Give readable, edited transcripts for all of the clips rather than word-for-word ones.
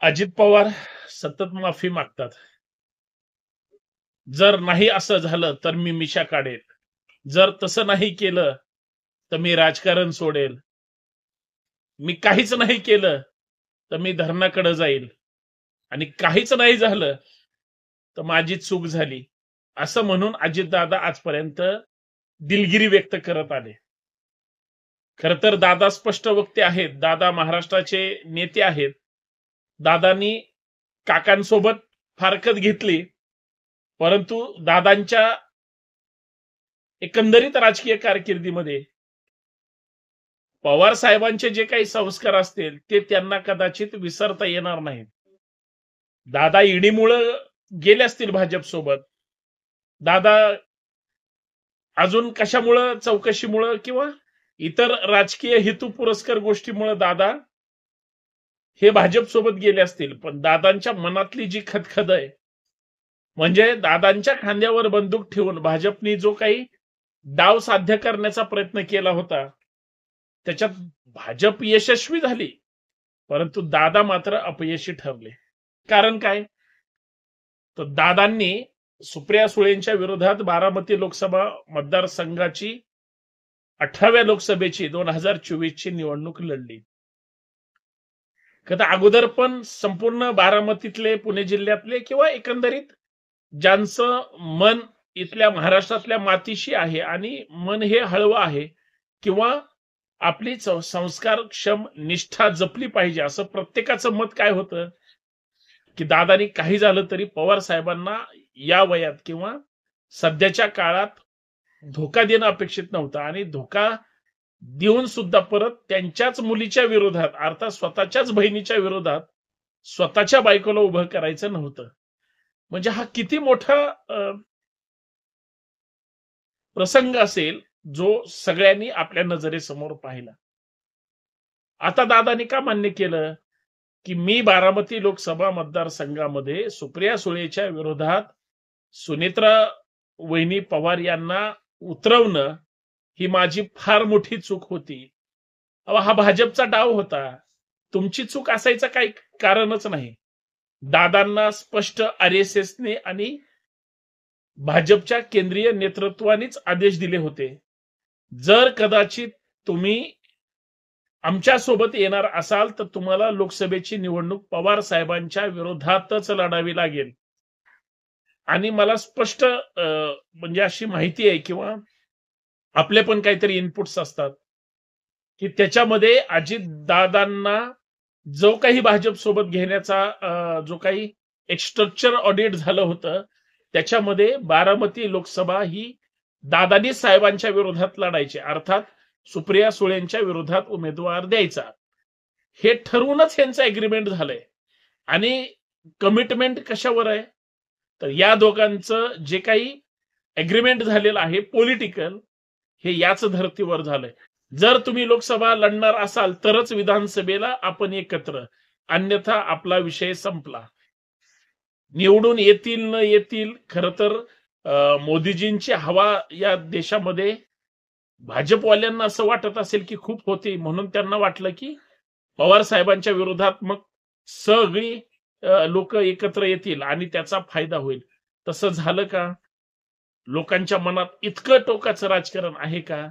अजित पवार सतत माफी मागतात. जर नाही असं झालं तर मी मिशा काढेल. जर तसं नाही केलं तर मी राजकारण सोडेल. मी काहीच नाही केलं तर मी धरणाकडे जाईल आणि काहीच नाही झालं तर माझी चूक झाली. असं म्हणून अजितदादा आजपर्यंत दिलगिरी व्यक्त करत आले. खरं तर दादा स्पष्ट वक्ते आहेत. दादा महाराष्ट्राचे नेते आहेत. दादांनी काकांसोबत फारकत घेतली, परंतु दादांच्या एकंदरीत राजकीय कारकिर्दीमध्ये पवार साहेबांचे जे काही संस्कार असतील ते त्यांना कदाचित विसरता येणार नाहीत. दादा ईडीमुळे गेले असतील भाजप सोबत. दादा अजून कशामुळं चौकशीमुळं किंवा इतर राजकीय हेतू पुरस्कर गोष्टीमुळे दादा हे भाजप सोबत गेले असतील, पण दादांच्या मनातली जी खदखद आहे, म्हणजे दादांच्या खांद्यावर बंदूक ठेवून भाजपनी जो काही डाव साध्य करण्याचा प्रयत्न केला होता, त्याच्यात भाजप यशस्वी झाली, परंतु दादा मात्र अपयशी ठरले. कारण काय? तर दादांनी सुप्रिया सुळेंच्या विरोधात बारामती लोकसभा मतदारसंघाची 18व्या लोकसभेची 2024 ची निवडणूक लढली. कदा अगोदर पण संपूर्ण बारामतीतले, पुणे जिल्ह्यातले किंवा एकंदरीत ज्यांचं मन इथल्या महाराष्ट्रातल्या मातीशी आहे आणि मन हे हळवं आहे किंवा आपली संस्कारक्षम निष्ठा जपली पाहिजे असं प्रत्येकाचं मत काय होतं की दादानी काही झालं तरी पवार साहेबांना या वयात किंवा सध्याच्या काळात धोका देणं अपेक्षित नव्हतं आणि धोका देऊन सुद्धा परत त्यांच्याच मुलीच्या विरोधात अर्थात स्वतःच्याच बहिणीच्या विरोधात स्वतःच्या बायकोला उभं करायचं नव्हतं. म्हणजे हा किती मोठा प्रसंग असेल जो सगळ्यांनी आपल्या नजरेसमोर पाहिला. आता दादानी का मान्य केलं की मी बारामती लोकसभा मतदारसंघामध्ये सुप्रिया सुळेच्या विरोधात सुनेत्रा वहिनी पवार यांना उतरवणं ही माझी फार मोठी चूक होती. हा भाजपचा डाव होता. तुमची चूक असायचं काही कारणच नाही. दादांना स्पष्ट आरएसएसने आणि भाजपच्या केंद्रीय नेतृत्वानेच आदेश दिले होते, जर कदाचित तुम्ही आमच्या सोबत येणार असाल तर तुम्हाला लोकसभेची निवडणूक पवार साहेबांच्या विरोधातच लढावी लागेल. आणि मला स्पष्ट म्हणजे अशी माहिती आहे किंवा आपले पण काहीतरी इनपुट्स असतात की त्याच्यामध्ये अजित दादांना जो काही भाजप सोबत घेण्याचा जो काही एक स्ट्रक्चर ऑडिट झालं होतं त्याच्यामध्ये बारामती लोकसभा ही दादानी साहेबांच्या विरोधात लढायची, अर्थात सुप्रिया सुळेंच्या विरोधात उमेदवार द्यायचा, हे ठरवूनच यांचं एग्रीमेंट झालंय. आणि कमिटमेंट कशावर आहे तर या दोघांचं जे काही एग्रीमेंट झालेलं आहे पॉलिटिकल, हे याच धर्तीवर झालंय. जर तुम्ही लोकसभा लढणार असाल तरच विधानसभेला आपण एकत्र, अन्यथा आपला विषय संपला. निवडून येतील न येतील, खरं तर मोदीजींची हवा या देशामध्ये भाजपवाल्यांना असं वाटत असेल की खूप होती, म्हणून त्यांना वाटलं की पवार साहेबांच्या विरोधात मग सगळी लोक एकत्र येतील आणि त्याचा फायदा होईल. तसं झालं का? लोकांच्या मनात इतकं टोकाचं राजकारण आहे का?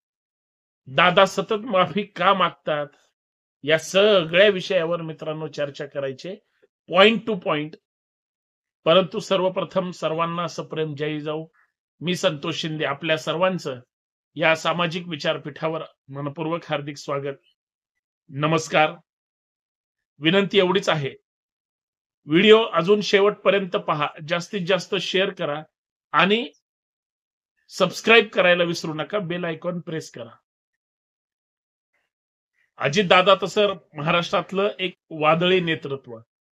दादा सतत माफी का मागतात? या सगळ्या विषयावर मित्रांनो चर्चा करायचे, पॉइंट टू पॉइंट. परंतु सर्वप्रथम सर्वांना सप्रेम जय जाऊ. मी संतोष शिंदे आपल्या सर्वांचं या सामाजिक विचारपीठावर मनपूर्वक हार्दिक स्वागत. नमस्कार. विनंती एवढीच आहे, व्हिडिओ अजून शेवटपर्यंत पहा, जास्तीत जास्त शेअर करा आणि सबस्क्राईब करायला विसरू नका, बेल आयकॉन प्रेस करा. अजित दादा तसं महाराष्ट्रातलं एक वादळी नेतृत्व,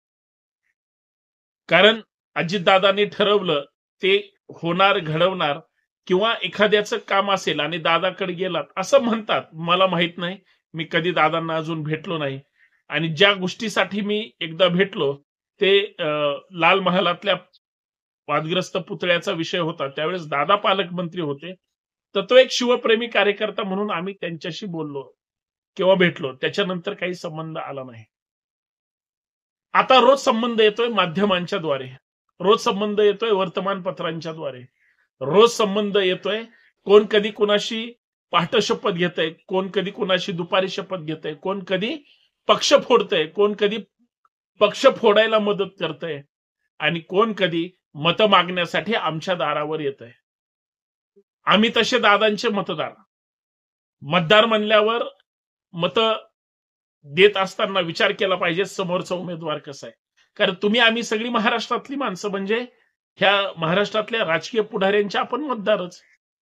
कारण अजितदादांनी ठरवलं ते होणार, घडवणार. किंवा एखाद्याचं काम असेल आणि दादाकडे गेलात असं म्हणतात, मला माहित नाही, मी कधी दादांना अजून भेटलो नाही. आणि ज्या गोष्टीसाठी मी एकदा भेटलो ते लाल महालातल्या वादग्रस्त पुतळ्याचा विषय होता. त्यावेळेस दादा पालकमंत्री होते, तर तो एक शिवप्रेमी कार्यकर्ता म्हणून आम्ही त्यांच्याशी बोललो किंवा भेटलो. त्याच्यानंतर काही संबंध आला नाही. आता रोज संबंध येतोय माध्यमांच्या द्वारे, रोज संबंध येतोय वर्तमानपत्रांच्या द्वारे, रोज संबंध येतोय कोण कधी कुणाशी पहाट शपथ घेतय, कोण कधी कुणाशी दुपारी शपथ घेतय, कोण कधी पक्ष फोडतय, कोण कधी पक्ष फोडायला मदत करतय आणि कोण कधी मतं मागण्यासाठी आमच्या दारावर येतय. आम्ही तसे दादांचे मतदार. मतदार म्हणल्यावर मतं देत असताना विचार केला पाहिजे समोरचा उमेदवार कसा आहे. कारण तुम्ही आम्ही सगळी महाराष्ट्रातली माणसं म्हणजे ह्या महाराष्ट्रातल्या राजकीय पुढाऱ्यांचे आपण मतदारच.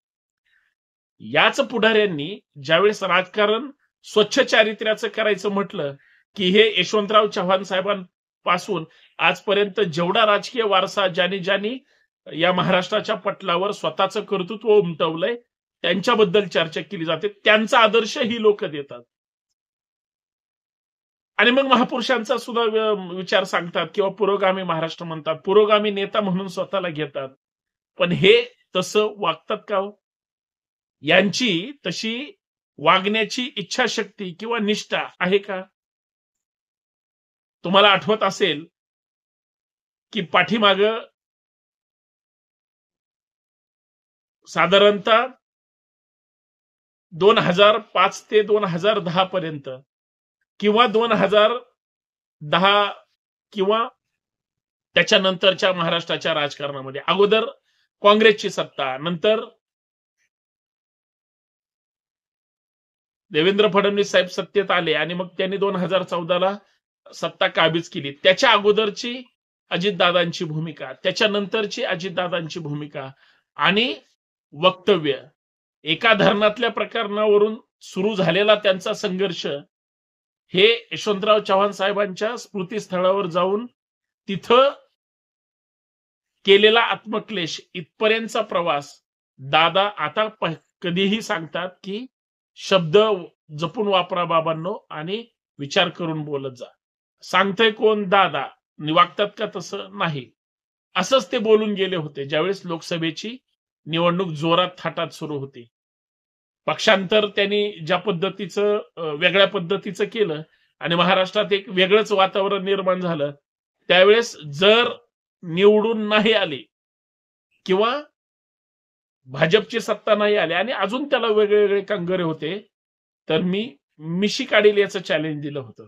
याच पुढाऱ्यांनी ज्यावेळेस राजकारण स्वच्छ चारित्र्याचं करायचं म्हटलं की हे यशवंतराव चव्हाण साहेबांपासून आजपर्यंत जेवढा राजकीय वारसा ज्यांनी ज्यांनी या महाराष्ट्राच्या पटलावर स्वतःचं कर्तृत्व उमटवलंय त्यांच्याबद्दल चर्चा केली जाते. त्यांचा आदर्श ही लोक देतात आणि मग महापुरुषांचा सुद्धा विचार सांगतात किंवा पुरोगामी महाराष्ट्र म्हणतात, पुरोगामी नेता म्हणून स्वतःला घेतात. पण हे तसं वागतात का हो? यांची तशी वागण्याची इच्छाशक्ती किंवा निष्ठा आहे का? तुम्हाला आठवत असेल की पाठीमाग साधारणतः 2005 ते 2010 पर्यंत किंवा 2010 किंवा त्याच्यानंतरच्या महाराष्ट्राच्या राजकारणामध्ये अगोदर काँग्रेसची सत्ता, नंतर देवेंद्र फडणवीस साहेब सत्तेत आले आणि मग त्यांनी 2014ला सत्ता काबीज केली. त्याच्या अगोदरची अजितदादांची भूमिका, त्याच्यानंतरची अजितदादांची भूमिका आणि वक्तव्य, एका धरणातल्या प्रकरणावरून सुरू झालेला त्यांचा संघर्ष हे यशवंतराव चव्हाण साहेबांच्या स्मृतीस्थळावर जाऊन तिथं केलेला आत्मक्लेश, इथपर्यंतचा प्रवास दादा आता कधीही सांगतात की शब्द जपून वापरा बाबांनो आणि विचार करून बोलत जा. सांगतय कोण? दादा. वागतात का तसं? नाही. असंच ते बोलून गेले होते ज्यावेळेस लोकसभेची निवडणूक जोरात थाटात सुरू होती. पक्षांतर त्यांनी ज्या पद्धतीचं वेगळ्या पद्धतीचं केलं आणि महाराष्ट्रात एक वेगळंच वातावरण निर्माण झालं, त्यावेळेस जर निवडून नाही आले किंवा भाजपची सत्ता नाही आली आणि अजून त्याला वेगळे कंगरे होते, तर मी मिशी काढील याचं चॅलेंज दिलं होतं.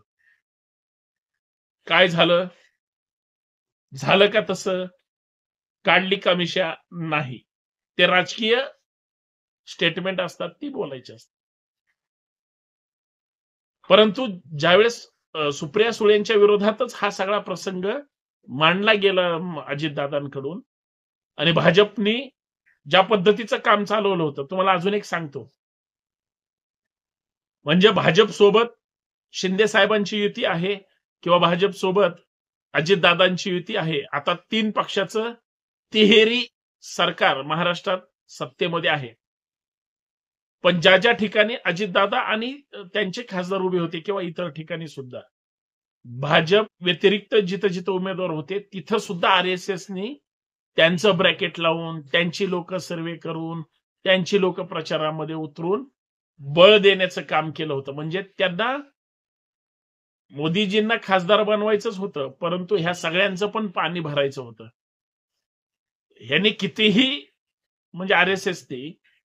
काय झालं? झालं का तसं? काढली का मिशा? नाही. ते राजकीय स्टेटमेंट असतात, ती बोलायची असतात. परंतु ज्यावेळेस सुप्रिया सुळेंच्या विरोधातच हा सगळा प्रसंग मांडला गेला अजितदादांकडून आणि भाजपनी ज्या पद्धतीचं काम चालवलं होतं, तुम्हाला अजून एक सांगतो. म्हणजे भाजप सोबत शिंदे साहेबांची युती आहे किंवा भाजप सोबत अजितदादांची युती आहे. आता 3 पक्षाचं तिहेरी सरकार महाराष्ट्रात सत्तेमध्ये आहे. पण ज्या ज्या ठिकाणी अजितदादा आणि त्यांचे खासदार उभे होते किंवा इतर ठिकाणी सुद्धा भाजप व्यतिरिक्त जिथं जिथं उमेदवार होते तिथं सुद्धा आरएसएसनी त्यांचं ब्रॅकेट लावून, त्यांची लोक सर्वे करून, त्यांची लोक प्रचारामध्ये उतरून बळ देण्याचं काम केलं होतं. म्हणजे त्यांना मोदीजींना खासदार बनवायचंच होतं, परंतु ह्या सगळ्यांचं पण पाणी भरायचं होतं. ह्यांनी कितीही म्हणजे आरएसएसने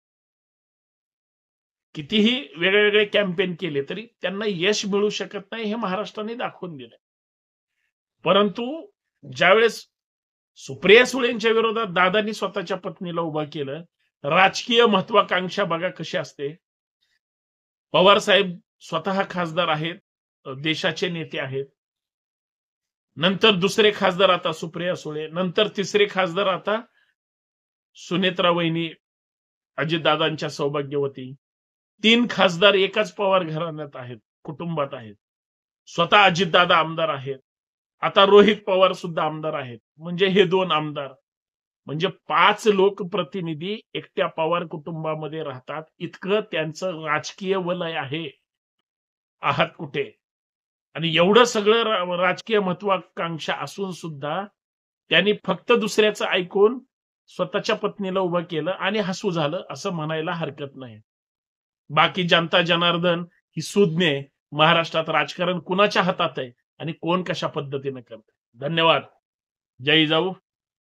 कितीही वेगवेगळे कॅम्पेन केले तरी त्यांना यश मिळू शकत नाही हे महाराष्ट्राने दाखवून दिलं. परंतु ज्यावेळेस सुप्रिया सुळेंच्या विरोधात दादांनी स्वतःच्या पत्नीला उभा केलं, राजकीय महत्वाकांक्षा बघा कशी असते. पवार साहेब स्वतः खासदार आहेत, देशाचे नेते आहेत. नंतर दुसरे खासदार आता सुप्रिया सुळे, नंतर तिसरे खासदार आता सुनेत्रा वहिनी अजितदादांच्या सौभाग्यवती. 3 खासदार एकाच पवार घराण्यात आहेत, कुटुंबात आहेत. स्वतः अजितदादा आमदार आहेत, आता रोहित पवार सुद्धा आमदार आहेत. म्हणजे हे 2 आमदार, म्हणजे 5 लोकप्रतिनिधी एकट्या पवार कुटुंबामध्ये राहतात. इतकं त्यांचं राजकीय वलय आहे. आहात कुठे? आणि एवढं सगळं राजकीय महत्वाकांक्षा असून सुद्धा त्यांनी फक्त दुसऱ्याचं ऐकून स्वतःच्या पत्नीला उभं केलं आणि हसू झालं असं म्हणायला हरकत नाही. बाकी जनता जनार्दन ही सुज्ञ, महाराष्ट्रात राजकारण कुणाच्या हातात आहे आणि कोण कशा पद्धतीने करते. धन्यवाद. जय जिजाऊ.